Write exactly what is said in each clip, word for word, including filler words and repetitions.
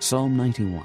Psalm ninety-one.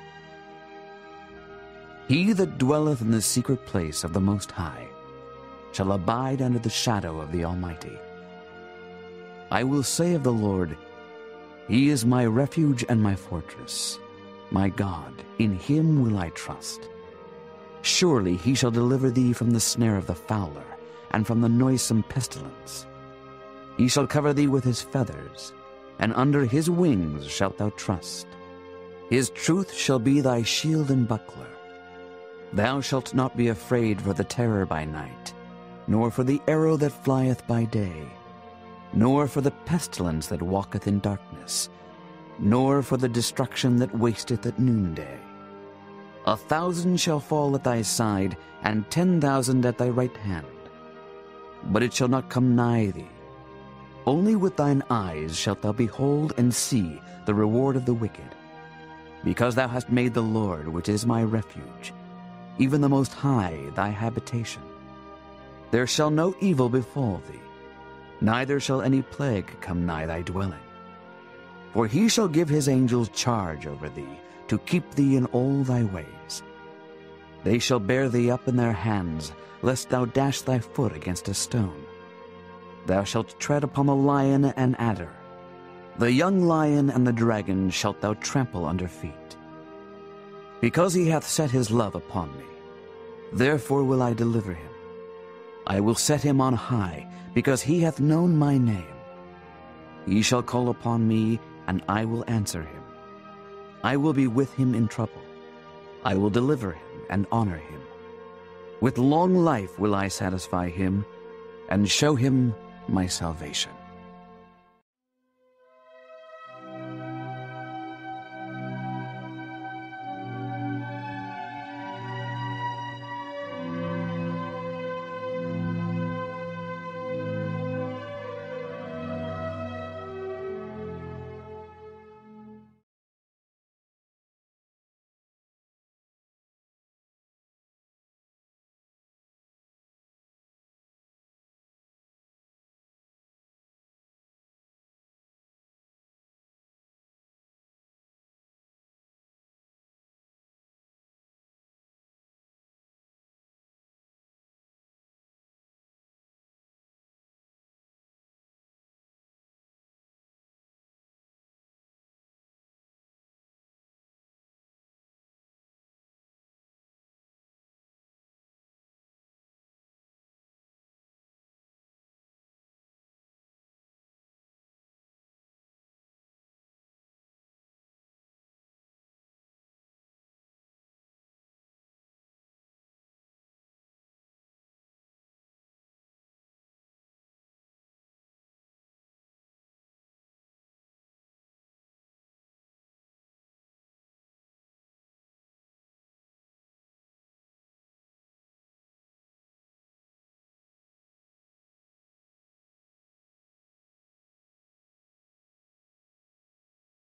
He that dwelleth in the secret place of the Most High shall abide under the shadow of the Almighty. I will say of the Lord, He is my refuge and my fortress. My God, in Him will I trust. Surely He shall deliver thee from the snare of the fowler, and from the noisome pestilence. He shall cover thee with His feathers, and under His wings shalt thou trust. His truth shall be thy shield and buckler. Thou shalt not be afraid for the terror by night, nor for the arrow that flieth by day, nor for the pestilence that walketh in darkness, nor for the destruction that wasteth at noonday. A thousand shall fall at thy side, and ten thousand at thy right hand, but it shall not come nigh thee. Only with thine eyes shalt thou behold and see the reward of the wicked. Because thou hast made the Lord, which is my refuge, even the Most High, thy habitation. There shall no evil befall thee, neither shall any plague come nigh thy dwelling. For He shall give His angels charge over thee, to keep thee in all thy ways. They shall bear thee up in their hands, lest thou dash thy foot against a stone. Thou shalt tread upon the lion and adder. The young lion and the dragon shalt thou trample under feet. Because He hath set His love upon me, therefore will I deliver Him. I will set Him on high, because He hath known my name. He shall call upon me, and I will answer him. I will be with him in trouble. I will deliver him and honor him. With long life will I satisfy him, and show him my salvation.